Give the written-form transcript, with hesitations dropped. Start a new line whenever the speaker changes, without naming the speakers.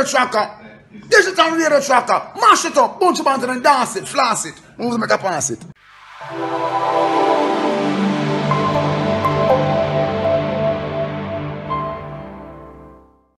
tracker. Digital radio tracker. Mash it up. Bunch of bands and dance it. Flash it. Who's make a pass it?